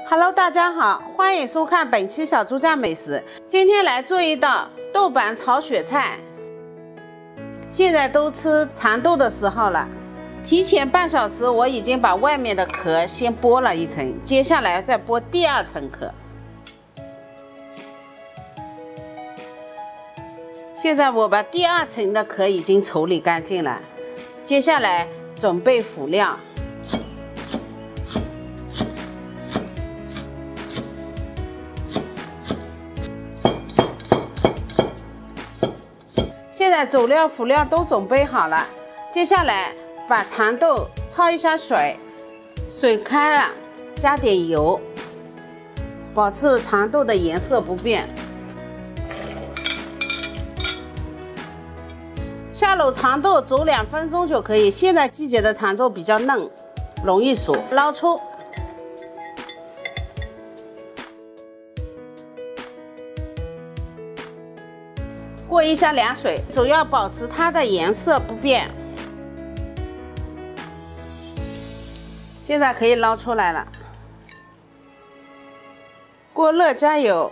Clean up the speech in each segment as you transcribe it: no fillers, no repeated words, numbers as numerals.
Hello， 大家好，欢迎收看本期小猪家美食。今天来做一道豆瓣炒雪菜。现在都吃蚕豆的时候了，提前半小时我已经把外面的壳先剥了一层，接下来再剥第二层壳。现在我把第二层的壳已经处理干净了，接下来准备辅料。 现在佐料、辅料都准备好了，接下来把蚕豆焯一下水，水开了，加点油，保持蚕豆的颜色不变。下卤蚕豆煮2分钟就可以。现在季节的蚕豆比较嫩，容易熟，捞出。 过一下凉水，主要保持它的颜色不变。现在可以捞出来了。锅热加油，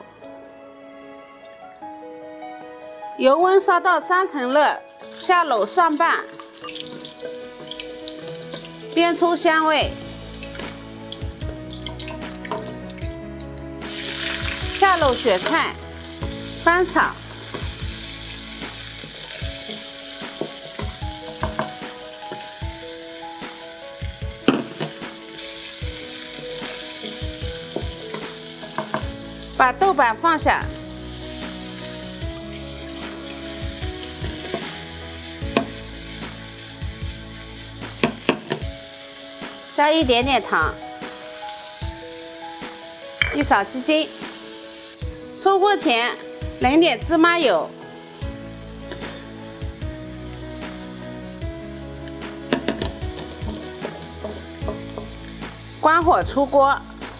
油温烧到3成热，下卤蒜瓣，煸出香味，下卤雪菜，翻炒。 把豆瓣放下，加一点点糖，1勺鸡精，出锅前淋点芝麻油，关火出锅。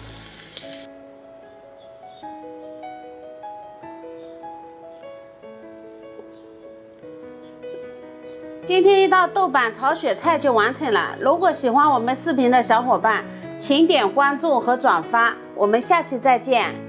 今天一道豆瓣炒雪菜就完成了。如果喜欢我们视频的小伙伴，请点关注和转发。我们下期再见。